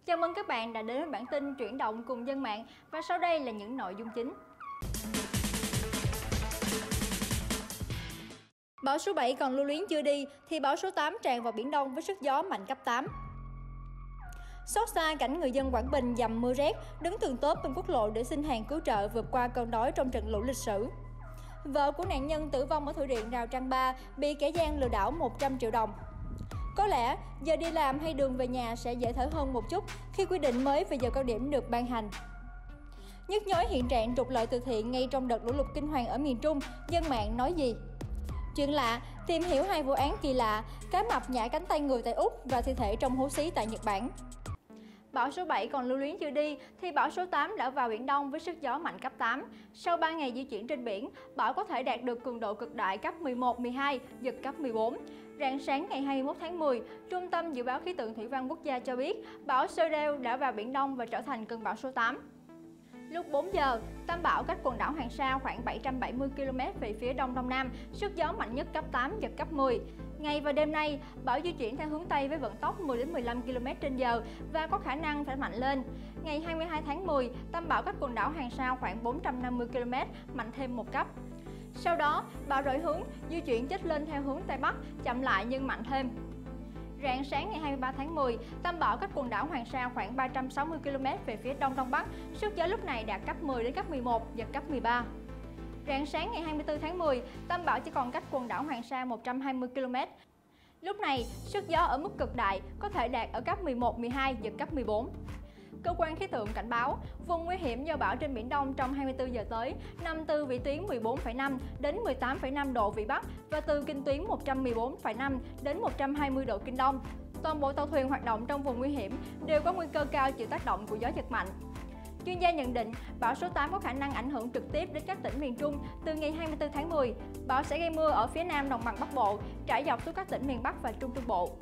Chào mừng các bạn đã đến với bản tin chuyển động cùng dân mạng và sau đây là những nội dung chính. Bão số 7 còn lưu luyến chưa đi thì bão số 8 tràn vào Biển Đông với sức gió mạnh cấp 8. Xót xa cảnh người dân Quảng Bình dầm mưa rét, đứng tường tốp bên quốc lộ để xin hàng cứu trợ vượt qua cơn đói trong trận lũ lịch sử. Vợ của nạn nhân tử vong ở thủy điện Rào Trăng Ba bị kẻ gian lừa đảo 100 triệu đồng. Có lẽ giờ đi làm hay đường về nhà sẽ dễ thở hơn một chút khi quy định mới về giờ cao điểm được ban hành. Nhức nhối hiện trạng trục lợi từ thiện ngay trong đợt lũ lụt kinh hoàng ở miền Trung, dân mạng nói gì? Chuyện lạ, tìm hiểu 2 vụ án kỳ lạ, cá mập nhả cánh tay người tại Úc và thi thể trong hố xí tại Nhật Bản. Bão số 7 còn lưu luyến chưa đi thì bão số 8 đã vào Biển Đông với sức gió mạnh cấp 8. Sau 3 ngày di chuyển trên biển, bão có thể đạt được cường độ cực đại cấp 11, 12, giật cấp 14. Rạng sáng ngày 21 tháng 10, Trung tâm Dự báo Khí tượng Thủy văn Quốc gia cho biết bão Sodel đã vào Biển Đông và trở thành cơn bão số 8. Lúc 4 giờ, tâm bão cách quần đảo Hoàng Sa khoảng 770 km về phía đông đông nam, sức gió mạnh nhất cấp 8, giật cấp 10. Ngày và đêm nay, bão di chuyển theo hướng Tây với vận tốc 10 đến 15 km/h và có khả năng sẽ mạnh lên. Ngày 22 tháng 10, tâm bão cách quần đảo Hoàng Sa khoảng 450 km, mạnh thêm một cấp. Sau đó, bão đổi hướng, di chuyển chếch lên theo hướng Tây Bắc, chậm lại nhưng mạnh thêm. Rạng sáng ngày 23 tháng 10, tâm bão cách quần đảo Hoàng Sa khoảng 360 km về phía đông đông bắc, sức gió lúc này đạt cấp 10 đến cấp 11, giật cấp 13. Rạng sáng ngày 24 tháng 10, tâm bão chỉ còn cách quần đảo Hoàng Sa 120 km. Lúc này, sức gió ở mức cực đại có thể đạt ở cấp 11, 12, giật cấp 14. Cơ quan khí tượng cảnh báo, vùng nguy hiểm do bão trên Biển Đông trong 24 giờ tới nằm từ vĩ tuyến 14,5 đến 18,5 độ Vĩ Bắc và từ kinh tuyến 114,5 đến 120 độ Kinh Đông. Toàn bộ tàu thuyền hoạt động trong vùng nguy hiểm đều có nguy cơ cao chịu tác động của gió giật mạnh. Chuyên gia nhận định, bão số 8 có khả năng ảnh hưởng trực tiếp đến các tỉnh miền Trung từ ngày 24 tháng 10. Bão sẽ gây mưa ở phía nam đồng bằng Bắc Bộ, trải dọc xuống các tỉnh miền Bắc và Trung Trung Bộ.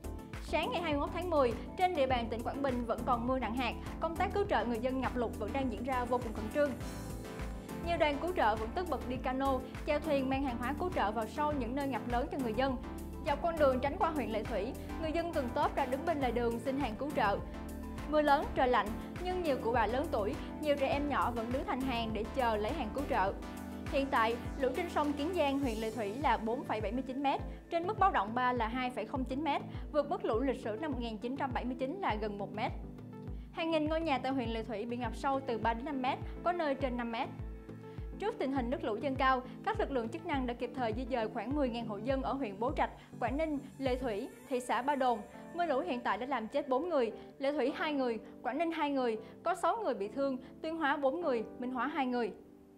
Sáng ngày 21 tháng 10, trên địa bàn tỉnh Quảng Bình vẫn còn mưa nặng hạt, công tác cứu trợ người dân ngập lụt vẫn đang diễn ra vô cùng khẩn trương. Nhiều đoàn cứu trợ vẫn tất bật đi cano, chèo thuyền mang hàng hóa cứu trợ vào sâu những nơi ngập lớn cho người dân. Dọc con đường tránh qua huyện Lệ Thủy, người dân từng tốp ra đứng bên lề đường xin hàng cứu trợ. Mưa lớn, trời lạnh, nhưng nhiều cụ bà lớn tuổi, nhiều trẻ em nhỏ vẫn đứng thành hàng để chờ lấy hàng cứu trợ. Hiện tại, lũ trên sông Kiến Giang, huyện Lệ Thủy là 4,79 m, trên mức báo động 3 là 2,09 m, vượt mức lũ lịch sử năm 1979 là gần 1 m. Hàng nghìn ngôi nhà tại huyện Lệ Thủy bị ngập sâu từ 3 đến 5 m, có nơi trên 5 m. Trước tình hình nước lũ dâng cao, các lực lượng chức năng đã kịp thời di dời khoảng 10.000 hộ dân ở huyện Bố Trạch, Quảng Ninh, Lệ Thủy, thị xã Ba Đồn. Mưa lũ hiện tại đã làm chết 4 người, Lệ Thủy 2 người, Quảng Ninh 2 người, có 6 người bị thương, Tuyên Hóa 4 người, Minh Hóa 2 người.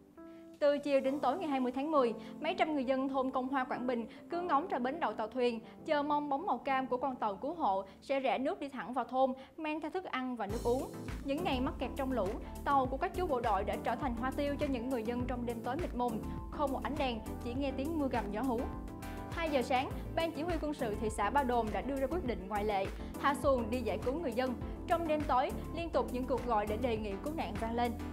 Từ chiều đến tối ngày 20 tháng 10, mấy trăm người dân thôn Công Hoa, Quảng Bình cứ ngóng ra bến đậu tàu thuyền, chờ mong bóng màu cam của con tàu cứu hộ sẽ rẽ nước đi thẳng vào thôn, mang theo thức ăn và nước uống. Những ngày mắc kẹt trong lũ, tàu của các chú bộ đội đã trở thành hoa tiêu cho những người dân trong đêm tối mịt mùng, không một ánh đèn, chỉ nghe tiếng mưa gầm gió hú. 2 giờ sáng, Ban Chỉ huy quân sự thị xã Ba Đồn đã đưa ra quyết định ngoại lệ, hạ xuồng đi giải cứu người dân. Trong đêm tối, liên tục những cuộc gọi để đề nghị cứu nạn vang lên.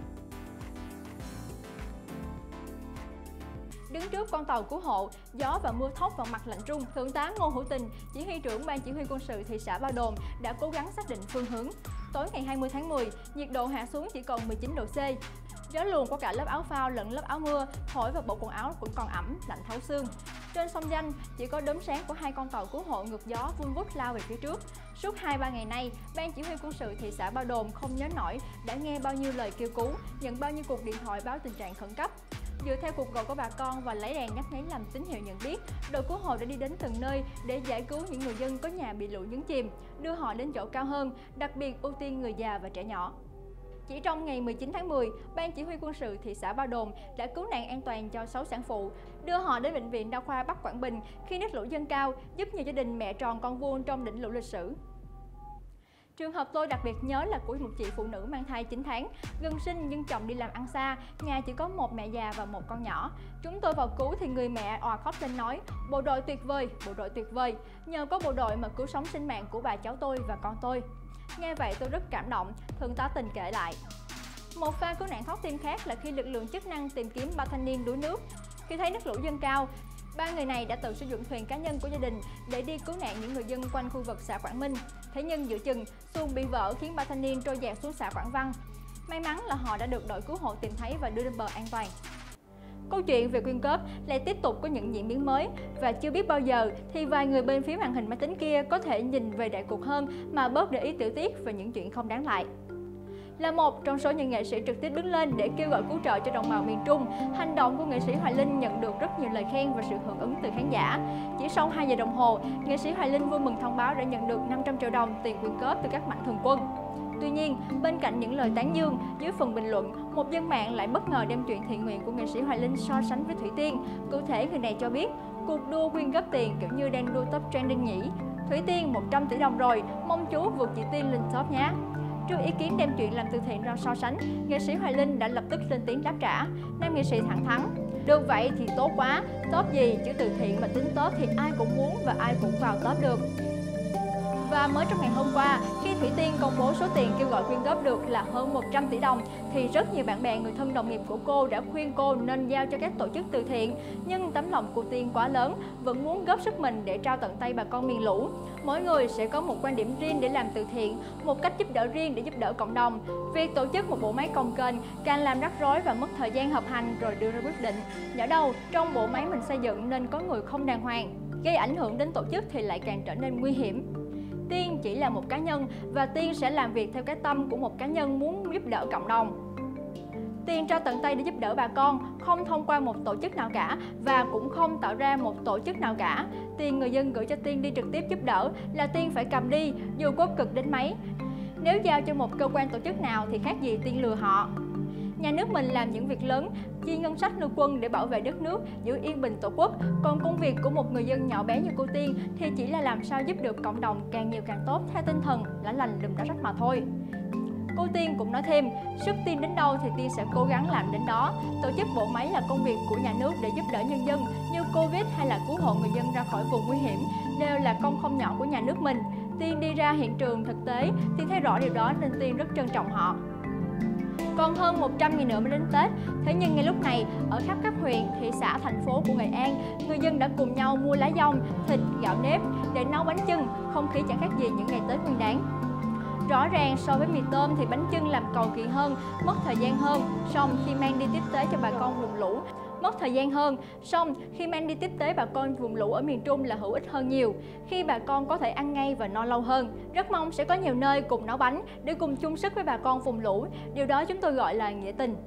Đứng trước con tàu cứu hộ, gió và mưa thốc vào mặt lạnh run, Thượng tá Ngô Hữu Tình, chỉ huy trưởng Ban Chỉ huy quân sự thị xã Ba Đồn đã cố gắng xác định phương hướng. Tối ngày 20 tháng 10, nhiệt độ hạ xuống chỉ còn 19 độ C. Gió luồn qua cả lớp áo phao lẫn lớp áo mưa, thổi vào bộ quần áo cũng còn ẩm, lạnh thấu xương. Trên sông Danh, chỉ có đốm sáng của 2 con tàu cứu hộ ngược gió vun vút lao về phía trước. Suốt 2-3 ngày nay, Ban Chỉ huy quân sự thị xã Ba Đồn không nhớ nổi đã nghe bao nhiêu lời kêu cứu, nhận bao nhiêu cuộc điện thoại báo tình trạng khẩn cấp. Dựa theo cuộc gọi của bà con và lấy đèn nhấp nháy làm tín hiệu nhận biết, đội cứu hộ đã đi đến từng nơi để giải cứu những người dân có nhà bị lũ nhấn chìm, đưa họ đến chỗ cao hơn, đặc biệt ưu tiên người già và trẻ nhỏ. Chỉ trong ngày 19 tháng 10, Ban Chỉ huy quân sự thị xã Ba Đồn đã cứu nạn an toàn cho 6 sản phụ, đưa họ đến Bệnh viện Đa khoa Bắc Quảng Bình khi nước lũ dâng cao, giúp nhiều gia đình mẹ tròn con vuông trong đỉnh lũ lịch sử. Trường hợp tôi đặc biệt nhớ là của một chị phụ nữ mang thai 9 tháng, gần sinh nhưng chồng đi làm ăn xa, nhà chỉ có một mẹ già và một con nhỏ. Chúng tôi vào cứu thì người mẹ òa khóc lên nói, bộ đội tuyệt vời, bộ đội tuyệt vời, nhờ có bộ đội mà cứu sống sinh mạng của bà cháu tôi và con tôi. Nghe vậy tôi rất cảm động, Thượng tá Tình kể lại. Một pha cứu nạn thoát tim khác là khi lực lượng chức năng tìm kiếm 3 thanh niên đuối nước. Khi thấy nước lũ dâng cao, 3 người này đã tự sử dụng thuyền cá nhân của gia đình để đi cứu nạn những người dân quanh khu vực xã Quảng Minh. Thế nhưng giữa chừng, xuồng bị vỡ khiến 3 thanh niên trôi dạt xuống xã Quảng Văn. May mắn là họ đã được đội cứu hộ tìm thấy và đưa lên bờ an toàn. Câu chuyện về quyên góp lại tiếp tục có những diễn biến mới và chưa biết bao giờ thì vài người bên phía màn hình máy tính kia có thể nhìn về đại cuộc hơn mà bớt để ý tiểu tiết và những chuyện không đáng lại. Là một trong số những nghệ sĩ trực tiếp đứng lên để kêu gọi cứu trợ cho đồng bào miền Trung, hành động của nghệ sĩ Hoài Linh nhận được rất nhiều lời khen và sự hưởng ứng từ khán giả. Chỉ sau 2 giờ đồng hồ, nghệ sĩ Hoài Linh vui mừng thông báo đã nhận được 500 triệu đồng tiền quyên góp từ các mạnh thường quân. Tuy nhiên, bên cạnh những lời tán dương, dưới phần bình luận, một dân mạng lại bất ngờ đem chuyện thiện nguyện của nghệ sĩ Hoài Linh so sánh với Thủy Tiên. Cụ thể, người này cho biết, cuộc đua quyên góp tiền kiểu như đang đua top trending nhỉ. Thủy Tiên 100 tỷ đồng rồi, mong chú vượt chị Tiên lên top nhé. Trước ý kiến đem chuyện làm từ thiện ra so sánh, nghệ sĩ Hoài Linh đã lập tức lên tiếng đáp trả. Nam nghệ sĩ thẳng thắn, được vậy thì tốt quá, top gì chứ từ thiện mà tính top thì ai cũng muốn và ai cũng vào top được. Và mới trong ngày hôm qua, khi Thủy Tiên công bố số tiền kêu gọi quyên góp được là hơn 100 tỷ đồng, thì rất nhiều bạn bè, người thân đồng nghiệp của cô đã khuyên cô nên giao cho các tổ chức từ thiện. Nhưng tấm lòng của Tiên quá lớn, vẫn muốn góp sức mình để trao tận tay bà con miền lũ. Mỗi người sẽ có một quan điểm riêng để làm từ thiện, một cách giúp đỡ riêng để giúp đỡ cộng đồng. Việc tổ chức một bộ máy cồng kềnh càng làm rắc rối và mất thời gian họp hành rồi đưa ra quyết định. Nhỡ đâu trong bộ máy mình xây dựng nên có người không đàng hoàng, gây ảnh hưởng đến tổ chức thì lại càng trở nên nguy hiểm. Tiên chỉ là một cá nhân và Tiên sẽ làm việc theo cái tâm của một cá nhân muốn giúp đỡ cộng đồng. Tiên trao tận tay để giúp đỡ bà con, không thông qua một tổ chức nào cả và cũng không tạo ra một tổ chức nào cả. Tiền người dân gửi cho Tiên đi trực tiếp giúp đỡ là Tiên phải cầm đi, dù có cực đến mấy. Nếu giao cho một cơ quan tổ chức nào thì khác gì Tiên lừa họ. Nhà nước mình làm những việc lớn, chi ngân sách nuôi quân để bảo vệ đất nước, giữ yên bình tổ quốc. Còn công việc của một người dân nhỏ bé như cô Tiên thì chỉ là làm sao giúp được cộng đồng càng nhiều càng tốt theo tinh thần lá lành đùm lá rách mà thôi. Cô Tiên cũng nói thêm, sức Tiên đến đâu thì Tiên sẽ cố gắng làm đến đó. Tổ chức bộ máy là công việc của nhà nước để giúp đỡ nhân dân như Covid hay là cứu hộ người dân ra khỏi vùng nguy hiểm đều là công không nhỏ của nhà nước mình. Tiên đi ra hiện trường thực tế thì thấy rõ điều đó nên Tiên rất trân trọng họ. Còn hơn 100 ngày nữa mới đến Tết, thế nhưng ngay lúc này, ở khắp các huyện, thị xã, thành phố của Nghệ An, người dân đã cùng nhau mua lá dong, thịt, gạo nếp để nấu bánh chưng, không khí chẳng khác gì những ngày Tết Nguyên đán. Rõ ràng so với mì tôm thì bánh chưng làm cầu kỳ hơn, mất thời gian hơn, song khi mang đi tiếp tế cho bà con vùng lũ, bà con vùng lũ ở miền Trung là hữu ích hơn nhiều, khi bà con có thể ăn ngay và no lâu hơn. Rất mong sẽ có nhiều nơi cùng nấu bánh để cùng chung sức với bà con vùng lũ, điều đó chúng tôi gọi là nghĩa tình.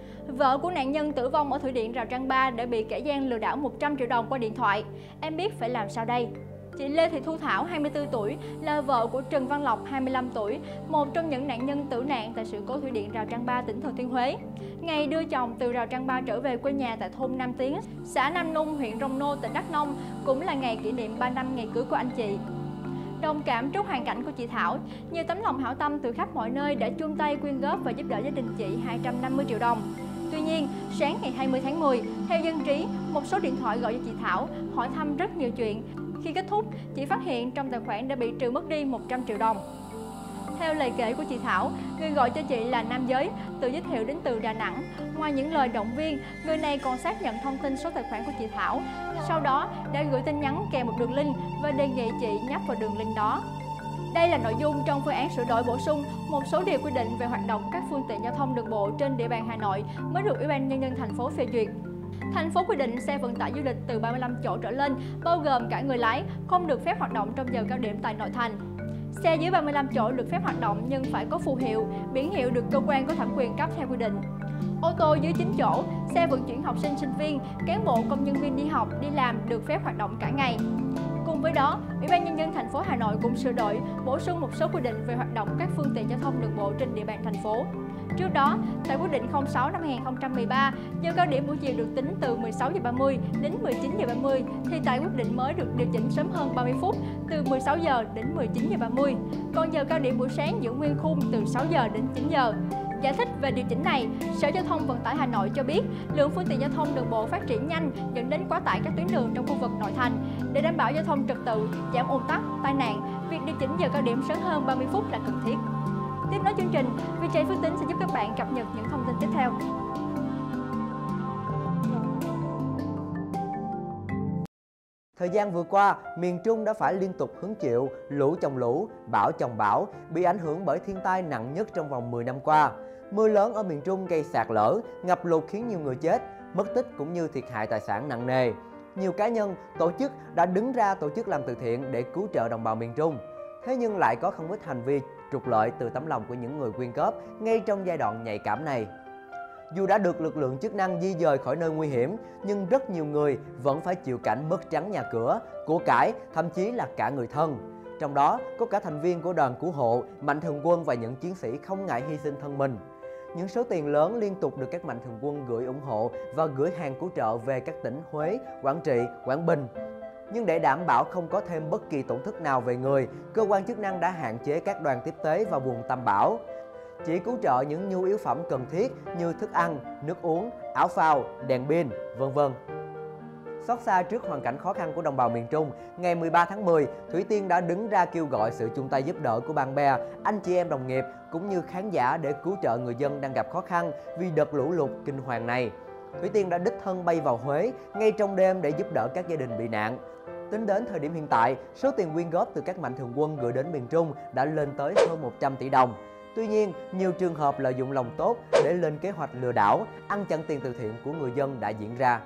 Vợ của nạn nhân tử vong ở thủy điện Rào Trăng Ba đã bị kẻ gian lừa đảo 100 triệu đồng qua điện thoại. Em biết phải làm sao đây? Chị Lê Thị Thu Thảo, 24 tuổi, là vợ của Trần Văn Lộc, 25 tuổi, một trong những nạn nhân tử nạn tại sự cố thủy điện Rào Trăng Ba, tỉnh Thừa Thiên Huế. Ngày đưa chồng từ Rào Trăng Ba trở về quê nhà tại thôn Nam Tiến, xã Nam Nung, huyện Rông Nô, tỉnh Đắk Nông, cũng là ngày kỷ niệm 3 năm ngày cưới của anh chị. Đồng cảm trước hoàn cảnh của chị Thảo, nhiều tấm lòng hảo tâm từ khắp mọi nơi đã chung tay quyên góp và giúp đỡ gia đình chị 250 triệu đồng. Tuy nhiên, sáng ngày 20 tháng 10, theo dân trí, một số điện thoại gọi cho chị Thảo hỏi thăm rất nhiều chuyện. Khi kết thúc, chị phát hiện trong tài khoản đã bị trừ mất đi 100 triệu đồng. Theo lời kể của chị Thảo, người gọi cho chị là nam giới, tự giới thiệu đến từ Đà Nẵng. Ngoài những lời động viên, người này còn xác nhận thông tin số tài khoản của chị Thảo. Sau đó, đã gửi tin nhắn kèm một đường link và đề nghị chị nhấp vào đường link đó. Đây là nội dung trong phương án sửa đổi bổ sung một số điều quy định về hoạt động các phương tiện giao thông đường bộ trên địa bàn Hà Nội mới được Ủy ban Nhân dân thành phố phê duyệt. Thành phố quy định xe vận tải du lịch từ 35 chỗ trở lên, bao gồm cả người lái, không được phép hoạt động trong giờ cao điểm tại nội thành. Xe dưới 35 chỗ được phép hoạt động nhưng phải có phù hiệu, biển hiệu được cơ quan có thẩm quyền cấp theo quy định. Ô tô dưới 9 chỗ, xe vận chuyển học sinh, sinh viên, cán bộ, công nhân viên đi học, đi làm được phép hoạt động cả ngày. Cùng với đó, Ủy ban Nhân dân thành phố Hà Nội cũng sửa đổi, bổ sung một số quy định về hoạt động các phương tiện giao thông đường bộ trên địa bàn thành phố. Trước đó, tại quyết định 06 năm 2013, giờ cao điểm buổi chiều được tính từ 16 giờ 30 đến 19 giờ 30, thì tại quyết định mới được điều chỉnh sớm hơn 30 phút, từ 16 giờ đến 19 giờ 30. Còn giờ cao điểm buổi sáng giữ nguyên khung từ 6 giờ đến 9 giờ. Giải thích về điều chỉnh này, Sở Giao thông Vận tải Hà Nội cho biết lượng phương tiện giao thông đường bộ phát triển nhanh dẫn đến quá tải các tuyến đường trong khu vực nội thành. Để đảm bảo giao thông trật tự, giảm ùn tắc, tai nạn, việc điều chỉnh giờ cao điểm sớm hơn 30 phút là cần thiết. Tiếp nối chương trình, VJ Phước Tính sẽ giúp các bạn cập nhật những thông tin tiếp theo. Thời gian vừa qua, miền Trung đã phải liên tục hứng chịu lũ chồng lũ, bão chồng bão, bị ảnh hưởng bởi thiên tai nặng nhất trong vòng 10 năm qua. Mưa lớn ở miền Trung gây sạt lở, ngập lụt khiến nhiều người chết, mất tích cũng như thiệt hại tài sản nặng nề. Nhiều cá nhân, tổ chức đã đứng ra tổ chức làm từ thiện để cứu trợ đồng bào miền Trung. Thế nhưng lại có không ít hành vi trục lợi từ tấm lòng của những người quyên góp ngay trong giai đoạn nhạy cảm này. Dù đã được lực lượng chức năng di dời khỏi nơi nguy hiểm, nhưng rất nhiều người vẫn phải chịu cảnh mất trắng nhà cửa, của cải, thậm chí là cả người thân. Trong đó có cả thành viên của đoàn cứu hộ, mạnh thường quân và những chiến sĩ không ngại hy sinh thân mình. Những số tiền lớn liên tục được các mạnh thường quân gửi ủng hộ và gửi hàng cứu trợ về các tỉnh Huế, Quảng Trị, Quảng Bình. Nhưng để đảm bảo không có thêm bất kỳ tổn thất nào về người, cơ quan chức năng đã hạn chế các đoàn tiếp tế vào vùng tâm bão. Chỉ cứu trợ những nhu yếu phẩm cần thiết như thức ăn, nước uống, áo phao, đèn pin, v.v. Xót xa trước hoàn cảnh khó khăn của đồng bào miền Trung, ngày 13 tháng 10, Thủy Tiên đã đứng ra kêu gọi sự chung tay giúp đỡ của bạn bè, anh chị em đồng nghiệp cũng như khán giả để cứu trợ người dân đang gặp khó khăn vì đợt lũ lụt kinh hoàng này. Thủy Tiên đã đích thân bay vào Huế ngay trong đêm để giúp đỡ các gia đình bị nạn. Tính đến thời điểm hiện tại, số tiền quyên góp từ các mạnh thường quân gửi đến miền Trung đã lên tới hơn 100 tỷ đồng. Tuy nhiên, nhiều trường hợp lợi dụng lòng tốt để lên kế hoạch lừa đảo, ăn chặn tiền từ thiện của người dân đã diễn ra.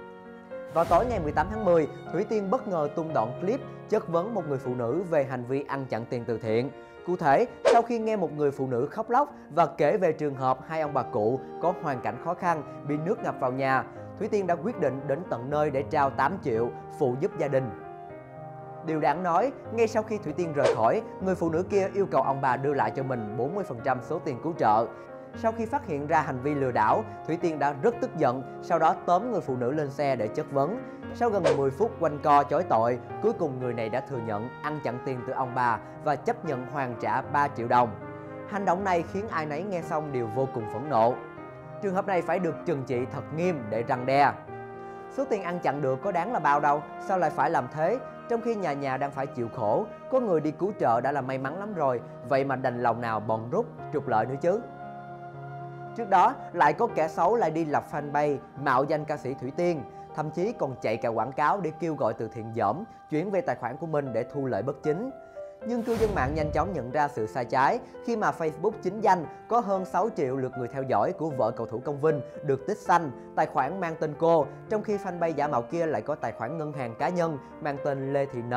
Vào tối ngày 18 tháng 10, Thủy Tiên bất ngờ tung đoạn clip chất vấn một người phụ nữ về hành vi ăn chặn tiền từ thiện. Cụ thể, sau khi nghe một người phụ nữ khóc lóc và kể về trường hợp hai ông bà cụ có hoàn cảnh khó khăn bị nước ngập vào nhà, Thủy Tiên đã quyết định đến tận nơi để trao 8 triệu phụ giúp gia đình. Điều đáng nói, ngay sau khi Thủy Tiên rời khỏi, người phụ nữ kia yêu cầu ông bà đưa lại cho mình 40% số tiền cứu trợ. Sau khi phát hiện ra hành vi lừa đảo, Thủy Tiên đã rất tức giận, sau đó tóm người phụ nữ lên xe để chất vấn. Sau gần 10 phút quanh co chối tội, cuối cùng người này đã thừa nhận ăn chặn tiền từ ông bà và chấp nhận hoàn trả 3 triệu đồng. Hành động này khiến ai nấy nghe xong đều vô cùng phẫn nộ. Trường hợp này phải được trừng trị thật nghiêm để răn đe. Số tiền ăn chặn được có đáng là bao đâu, sao lại phải làm thế? Trong khi nhà nhà đang phải chịu khổ, có người đi cứu trợ đã là may mắn lắm rồi, vậy mà đành lòng nào bòn rút, trục lợi nữa chứ. Trước đó, lại có kẻ xấu lại đi lập fanpage mạo danh ca sĩ Thủy Tiên, thậm chí còn chạy cả quảng cáo để kêu gọi từ thiện dỏm, chuyển về tài khoản của mình để thu lợi bất chính. Nhưng cư dân mạng nhanh chóng nhận ra sự sai trái khi mà Facebook chính danh có hơn 6 triệu lượt người theo dõi của vợ cầu thủ Công Vinh được tích xanh, tài khoản mang tên cô, trong khi fanpage giả mạo kia lại có tài khoản ngân hàng cá nhân mang tên Lê Thị N.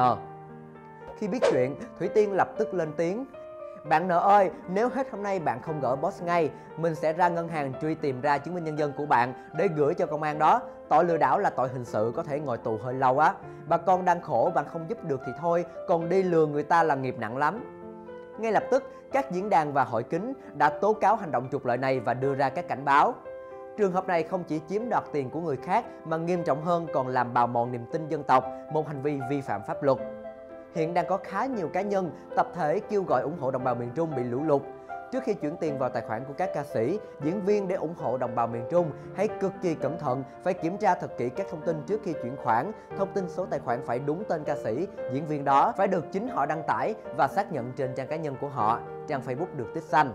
Khi biết chuyện, Thủy Tiên lập tức lên tiếng: "Bạn N ơi, nếu hết hôm nay bạn không gỡ post ngay, mình sẽ ra ngân hàng truy tìm ra chứng minh nhân dân của bạn để gửi cho công an đó. Tội lừa đảo là tội hình sự, có thể ngồi tù hơi lâu á. Bà con đang khổ, bạn không giúp được thì thôi, còn đi lừa người ta là nghiệp nặng lắm." Ngay lập tức, các diễn đàn và hội kính đã tố cáo hành động trục lợi này và đưa ra các cảnh báo. Trường hợp này không chỉ chiếm đoạt tiền của người khác mà nghiêm trọng hơn còn làm bào mòn niềm tin dân tộc, một hành vi vi phạm pháp luật. Hiện đang có khá nhiều cá nhân, tập thể kêu gọi ủng hộ đồng bào miền Trung bị lũ lụt. Trước khi chuyển tiền vào tài khoản của các ca sĩ, diễn viên để ủng hộ đồng bào miền Trung, hãy cực kỳ cẩn thận, phải kiểm tra thật kỹ các thông tin trước khi chuyển khoản. Thông tin số tài khoản phải đúng tên ca sĩ, diễn viên đó, phải được chính họ đăng tải và xác nhận trên trang cá nhân của họ, trang Facebook được tích xanh.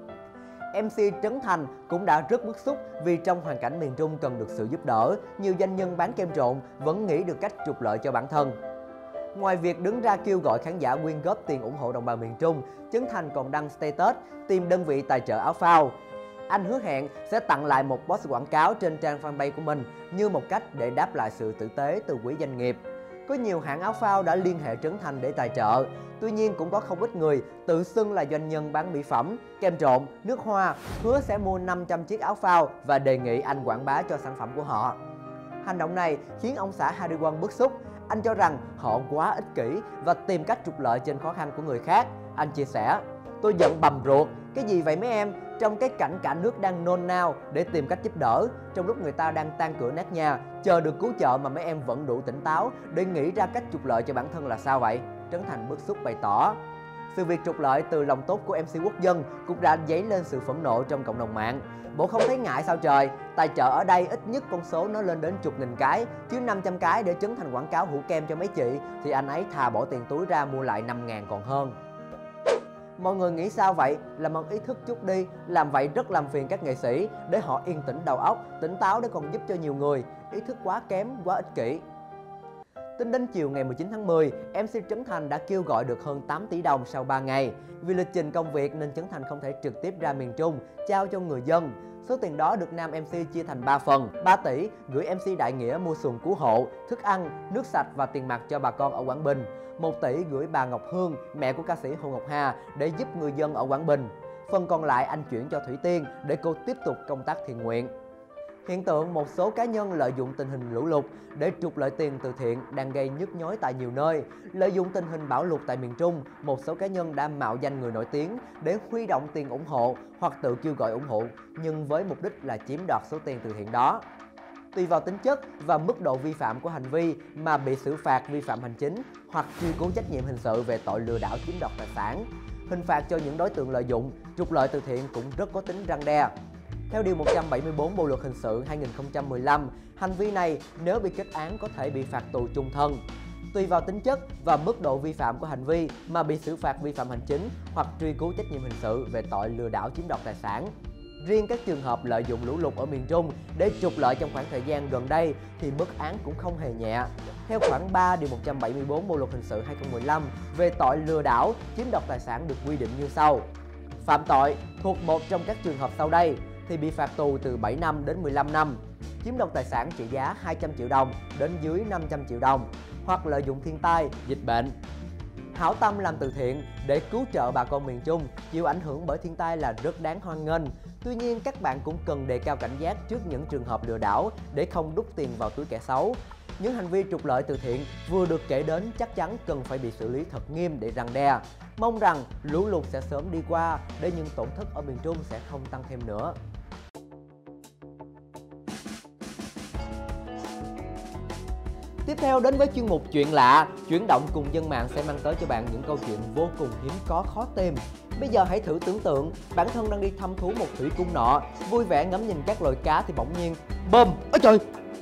MC Trấn Thành cũng đã rất bức xúc vì trong hoàn cảnh miền Trung cần được sự giúp đỡ, nhiều doanh nhân bán kem trộn vẫn nghĩ được cách trục lợi cho bản thân. Ngoài việc đứng ra kêu gọi khán giả quyên góp tiền ủng hộ đồng bào miền Trung, Trấn Thành còn đăng status tìm đơn vị tài trợ áo phao. Anh hứa hẹn sẽ tặng lại một post quảng cáo trên trang fanpage của mình như một cách để đáp lại sự tử tế từ quý doanh nghiệp. Có nhiều hãng áo phao đã liên hệ Trấn Thành để tài trợ. Tuy nhiên cũng có không ít người tự xưng là doanh nhân bán mỹ phẩm, kem trộn, nước hoa, hứa sẽ mua 500 chiếc áo phao và đề nghị anh quảng bá cho sản phẩm của họ. Hành động này khiến ông xã Harry Won bức xúc. Anh cho rằng họ quá ích kỷ và tìm cách trục lợi trên khó khăn của người khác. Anh chia sẻ: "Tôi giận bầm ruột, cái gì vậy mấy em? Trong cái cảnh cả nước đang nôn nao để tìm cách giúp đỡ, trong lúc người ta đang tan cửa nát nhà, chờ được cứu trợ mà mấy em vẫn đủ tỉnh táo để nghĩ ra cách trục lợi cho bản thân là sao vậy?" Trấn Thành bức xúc bày tỏ. Sự việc trục lợi từ lòng tốt của MC Quốc Dân cũng đã dấy lên sự phẫn nộ trong cộng đồng mạng. Bộ không thấy ngại sao trời, tài trợ ở đây ít nhất con số nó lên đến chục nghìn cái, chứ 500 cái để Trấn Thành quảng cáo hũ kem cho mấy chị thì anh ấy thà bỏ tiền túi ra mua lại 5.000 còn hơn. Mọi người nghĩ sao vậy? Làm ơn ý thức chút đi, làm vậy rất làm phiền các nghệ sĩ để họ yên tĩnh đầu óc, tỉnh táo để còn giúp cho nhiều người. Ý thức quá kém, quá ích kỷ. Tính đến chiều ngày 19 tháng 10, MC Trấn Thành đã kêu gọi được hơn 8 tỷ đồng sau 3 ngày. Vì lịch trình công việc nên Trấn Thành không thể trực tiếp ra miền Trung trao cho người dân. Số tiền đó được nam MC chia thành 3 phần, 3 tỷ gửi MC Đại Nghĩa mua xuồng cứu hộ, thức ăn, nước sạch và tiền mặt cho bà con ở Quảng Bình. 1 tỷ gửi bà Ngọc Hương, mẹ của ca sĩ Hồ Ngọc Hà để giúp người dân ở Quảng Bình. Phần còn lại anh chuyển cho Thủy Tiên để cô tiếp tục công tác thiện nguyện. Hiện tượng một số cá nhân lợi dụng tình hình lũ lụt để trục lợi tiền từ thiện đang gây nhức nhối tại nhiều nơi. Lợi dụng tình hình bão lụt tại miền Trung, một số cá nhân đã mạo danh người nổi tiếng để huy động tiền ủng hộ hoặc tự kêu gọi ủng hộ, nhưng với mục đích là chiếm đoạt số tiền từ thiện đó. Tùy vào tính chất và mức độ vi phạm của hành vi mà bị xử phạt vi phạm hành chính hoặc truy cứu trách nhiệm hình sự về tội lừa đảo chiếm đoạt tài sản. Hình phạt cho những đối tượng lợi dụng, trục lợi từ thiện cũng rất có tính răn đe. Theo Điều 174 Bộ Luật Hình sự 2015, hành vi này nếu bị kết án có thể bị phạt tù chung thân. Tùy vào tính chất và mức độ vi phạm của hành vi mà bị xử phạt vi phạm hành chính hoặc truy cứu trách nhiệm hình sự về tội lừa đảo chiếm đoạt tài sản. Riêng các trường hợp lợi dụng lũ lụt ở miền Trung để trục lợi trong khoảng thời gian gần đây thì mức án cũng không hề nhẹ. Theo khoản 3 Điều 174 Bộ Luật Hình sự 2015 về tội lừa đảo chiếm đoạt tài sản được quy định như sau. Phạm tội thuộc một trong các trường hợp sau đây thì bị phạt tù từ 7 năm đến 15 năm, chiếm đoạt tài sản trị giá 200 triệu đồng đến dưới 500 triệu đồng, hoặc lợi dụng thiên tai, dịch bệnh. Hảo tâm làm từ thiện để cứu trợ bà con miền Trung chịu ảnh hưởng bởi thiên tai là rất đáng hoan nghênh. Tuy nhiên, các bạn cũng cần đề cao cảnh giác trước những trường hợp lừa đảo để không đút tiền vào túi kẻ xấu. Những hành vi trục lợi từ thiện vừa được kể đến chắc chắn cần phải bị xử lý thật nghiêm để răn đe. Mong rằng lũ lụt sẽ sớm đi qua để những tổn thất ở miền Trung sẽ không tăng thêm nữa. Tiếp theo đến với chuyên mục Chuyện lạ, chuyển động cùng dân mạng sẽ mang tới cho bạn những câu chuyện vô cùng hiếm có khó tìm. Bây giờ hãy thử tưởng tượng bản thân đang đi thăm thú một thủy cung nọ, vui vẻ ngắm nhìn các loài cá thì bỗng nhiên bùm, ôi trời!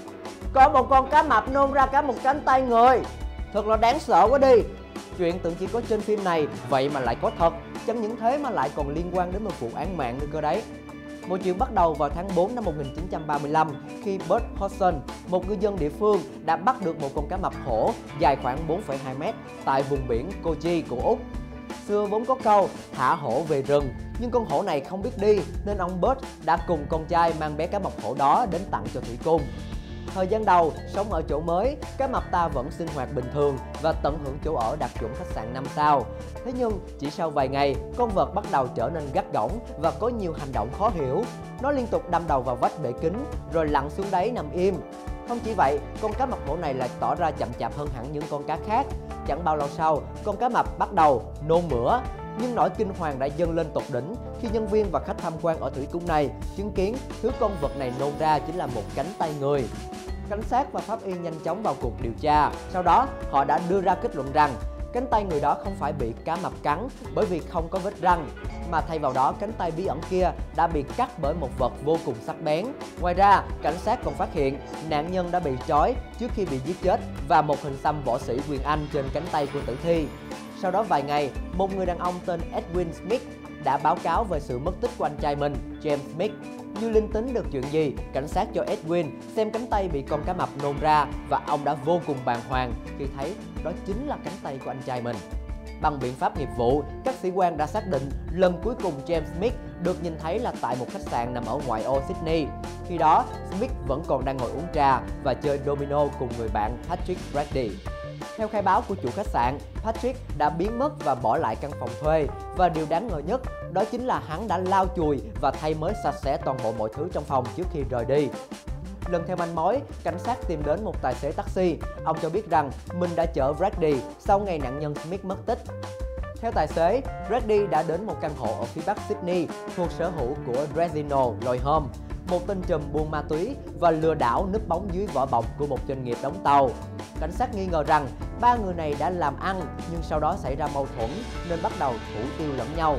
Có một con cá mập nôn ra cả một cánh tay người. Thật là đáng sợ quá đi. Chuyện tưởng chỉ có trên phim này, vậy mà lại có thật. Chẳng những thế mà lại còn liên quan đến một vụ án mạng nữa cơ đấy. Mọi chuyện bắt đầu vào tháng 4 năm 1935 khi Bert Hodgson, một ngư dân địa phương, đã bắt được một con cá mập hổ dài khoảng 4,2 m tại vùng biển Kochi của Úc. Xưa vốn có câu thả hổ về rừng, nhưng con hổ này không biết đi nên ông Bert đã cùng con trai mang bé cá mập hổ đó đến tặng cho thủy cung. Thời gian đầu, sống ở chỗ mới, cá mập ta vẫn sinh hoạt bình thường và tận hưởng chỗ ở đạt chuẩn khách sạn 5 sao. Thế nhưng, chỉ sau vài ngày, con vật bắt đầu trở nên gắt gỏng và có nhiều hành động khó hiểu. Nó liên tục đâm đầu vào vách bể kính, rồi lặn xuống đáy nằm im. Không chỉ vậy, con cá mập hổ này lại tỏ ra chậm chạp hơn hẳn những con cá khác. Chẳng bao lâu sau, con cá mập bắt đầu nôn mửa. Nhưng nỗi kinh hoàng đã dâng lên tột đỉnh khi nhân viên và khách tham quan ở thủy cung này chứng kiến thứ con vật này nôn ra chính là một cánh tay người. Cảnh sát và pháp y nhanh chóng vào cuộc điều tra. Sau đó, họ đã đưa ra kết luận rằng cánh tay người đó không phải bị cá mập cắn bởi vì không có vết răng, mà thay vào đó cánh tay bí ẩn kia đã bị cắt bởi một vật vô cùng sắc bén. Ngoài ra, cảnh sát còn phát hiện nạn nhân đã bị trói trước khi bị giết chết và một hình xăm võ sĩ quyền Anh trên cánh tay của tử thi. Sau đó vài ngày, một người đàn ông tên Edwin Smith đã báo cáo về sự mất tích của anh trai mình, James Smith. Như linh tính được chuyện gì, cảnh sát cho Edwin xem cánh tay bị con cá mập nôn ra và ông đã vô cùng bàng hoàng khi thấy đó chính là cánh tay của anh trai mình. Bằng biện pháp nghiệp vụ, các sĩ quan đã xác định lần cuối cùng James Smith được nhìn thấy là tại một khách sạn nằm ở ngoại ô Sydney. Khi đó, Smith vẫn còn đang ngồi uống trà và chơi domino cùng người bạn Patrick Brady. Theo khai báo của chủ khách sạn, Patrick đã biến mất và bỏ lại căn phòng thuê, và điều đáng ngờ nhất đó chính là hắn đã lau chùi và thay mới sạch sẽ toàn bộ mọi thứ trong phòng trước khi rời đi. Lần theo manh mối, cảnh sát tìm đến một tài xế taxi. Ông cho biết rằng mình đã chở Brady sau ngày nạn nhân Smith mất tích. Theo tài xế, Brady đã đến một căn hộ ở phía bắc Sydney thuộc sở hữu của Reginald Loyholm, một tên trùm buôn ma túy và lừa đảo núp bóng dưới vỏ bọc của một doanh nghiệp đóng tàu. Cảnh sát nghi ngờ rằng ba người này đã làm ăn nhưng sau đó xảy ra mâu thuẫn nên bắt đầu thủ tiêu lẫn nhau.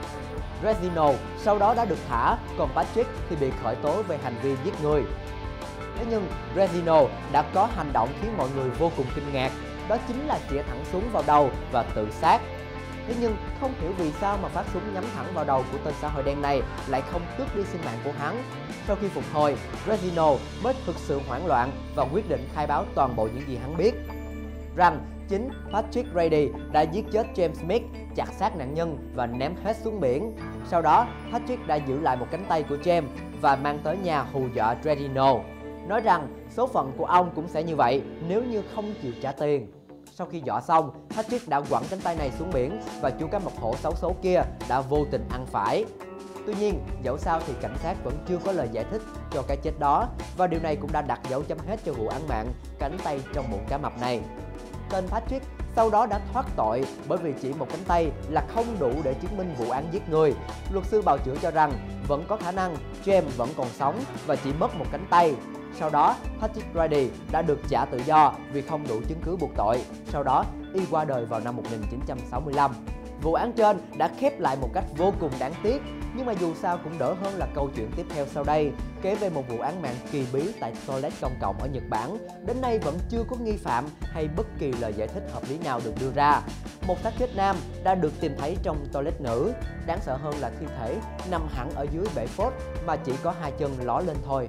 Reginald sau đó đã được thả, còn Patrick thì bị khởi tố về hành vi giết người. Thế nhưng Reginald đã có hành động khiến mọi người vô cùng kinh ngạc, đó chính là chĩa thẳng súng vào đầu và tự sát. Thế nhưng không hiểu vì sao mà phát súng nhắm thẳng vào đầu của tên xã hội đen này lại không tước đi sinh mạng của hắn. Sau khi phục hồi, Reginald mới thực sự hoảng loạn và quyết định khai báo toàn bộ những gì hắn biết. rằng chính Patrick Brady đã giết chết James Smith, chặt xác nạn nhân và ném hết xuống biển. Sau đó, Patrick đã giữ lại một cánh tay của James và mang tới nhà hù dọa Dredino, nói rằng số phận của ông cũng sẽ như vậy nếu như không chịu trả tiền. Sau khi dọa xong, Patrick đã quẳng cánh tay này xuống biển và chú cá mập hổ xấu số kia đã vô tình ăn phải. Tuy nhiên, dẫu sao thì cảnh sát vẫn chưa có lời giải thích cho cái chết đó, và điều này cũng đã đặt dấu chấm hết cho vụ án mạng cánh tay trong bụng cá mập này. Tên Patrick sau đó đã thoát tội bởi vì chỉ một cánh tay là không đủ để chứng minh vụ án giết người. Luật sư bào chữa cho rằng vẫn có khả năng James vẫn còn sống và chỉ mất một cánh tay. Sau đó, Patrick Brady đã được trả tự do vì không đủ chứng cứ buộc tội. Sau đó, y qua đời vào năm 1965. Vụ án trên đã khép lại một cách vô cùng đáng tiếc, nhưng mà dù sao cũng đỡ hơn là câu chuyện tiếp theo sau đây, kể về một vụ án mạng kỳ bí tại toilet công cộng ở Nhật Bản. Đến nay vẫn chưa có nghi phạm hay bất kỳ lời giải thích hợp lý nào được đưa ra. Một xác chết nam đã được tìm thấy trong toilet nữ. Đáng sợ hơn là thi thể nằm hẳn ở dưới bể phốt mà chỉ có hai chân ló lên thôi.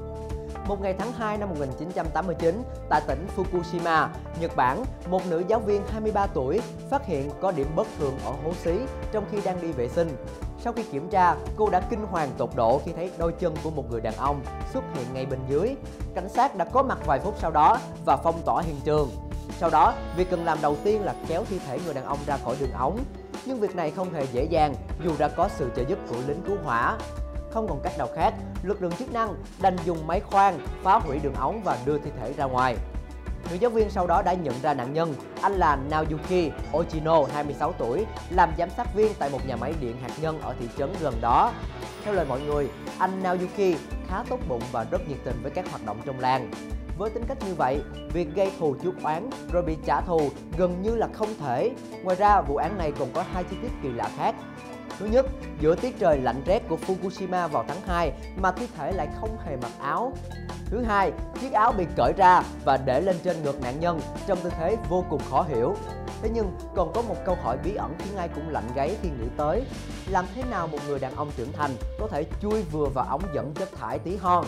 Một ngày tháng 2 năm 1989, tại tỉnh Fukushima, Nhật Bản, một nữ giáo viên 23 tuổi phát hiện có điểm bất thường ở hố xí trong khi đang đi vệ sinh. Sau khi kiểm tra, cô đã kinh hoàng tột độ khi thấy đôi chân của một người đàn ông xuất hiện ngay bên dưới. Cảnh sát đã có mặt vài phút sau đó và phong tỏa hiện trường. Sau đó, việc cần làm đầu tiên là kéo thi thể người đàn ông ra khỏi đường ống. Nhưng việc này không hề dễ dàng dù đã có sự trợ giúp của lính cứu hỏa. Không còn cách nào khác, lực lượng chức năng đành dùng máy khoan phá hủy đường ống và đưa thi thể ra ngoài. Nữ giáo viên sau đó đã nhận ra nạn nhân, anh là Naoyuki Ochino, 26 tuổi, làm giám sát viên tại một nhà máy điện hạt nhân ở thị trấn gần đó. Theo lời mọi người, anh Naoyuki khá tốt bụng và rất nhiệt tình với các hoạt động trong làng. Với tính cách như vậy, việc gây thù chuốc oán rồi bị trả thù gần như là không thể. Ngoài ra, vụ án này còn có hai chi tiết kỳ lạ khác. Thứ nhất, giữa tiết trời lạnh rét của Fukushima vào tháng 2 mà thi thể lại không hề mặc áo. Thứ hai, chiếc áo bị cởi ra và để lên trên ngực nạn nhân trong tư thế vô cùng khó hiểu. Thế nhưng còn có một câu hỏi bí ẩn khiến ai cũng lạnh gáy khi nghĩ tới. Làm thế nào một người đàn ông trưởng thành có thể chui vừa vào ống dẫn chất thải tí hon?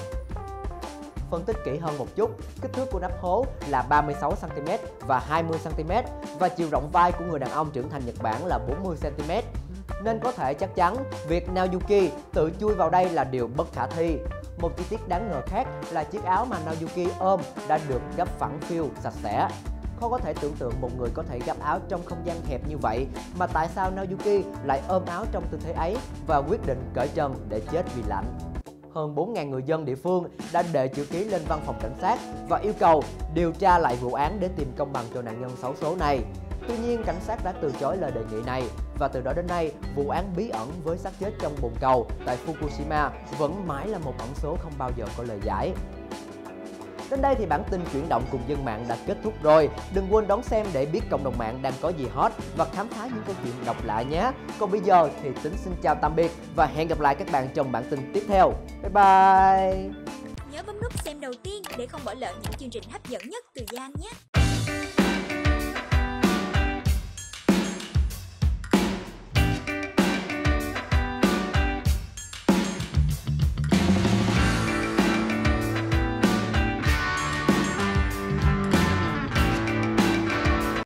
Phân tích kỹ hơn một chút, kích thước của nắp hố là 36 cm và 20 cm và chiều rộng vai của người đàn ông trưởng thành Nhật Bản là 40 cm. Nên có thể chắc chắn việc Naoyuki tự chui vào đây là điều bất khả thi. Một chi tiết đáng ngờ khác là chiếc áo mà Naoyuki ôm đã được gấp phẳng phiu sạch sẽ. Khó có thể tưởng tượng một người có thể gấp áo trong không gian hẹp như vậy, mà tại sao Naoyuki lại ôm áo trong tư thế ấy và quyết định cởi trần để chết vì lạnh. Hơn 4.000 người dân địa phương đã đệ chữ ký lên văn phòng cảnh sát và yêu cầu điều tra lại vụ án để tìm công bằng cho nạn nhân xấu số này. Tuy nhiên, cảnh sát đã từ chối lời đề nghị này và từ đó đến nay, vụ án bí ẩn với xác chết trong bồn cầu tại Fukushima vẫn mãi là một ẩn số không bao giờ có lời giải. Đến đây thì bản tin chuyển động cùng dân mạng đã kết thúc rồi. Đừng quên đón xem để biết cộng đồng mạng đang có gì hot và khám phá những câu chuyện độc lạ nhé. Còn bây giờ thì Tính xin chào tạm biệt và hẹn gặp lại các bạn trong bản tin tiếp theo. Bye bye! Nhớ bấm nút xem đầu tiên để không bỏ lỡ những chương trình hấp dẫn nhất từ Giang nhé.